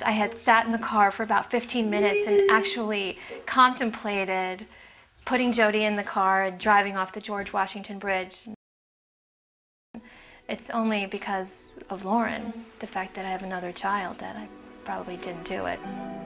I had sat in the car for about 15 minutes and actually contemplated putting Jody in the car and driving off the George Washington Bridge. It's only because of Lauren, the fact that I have another child, that I probably didn't do it.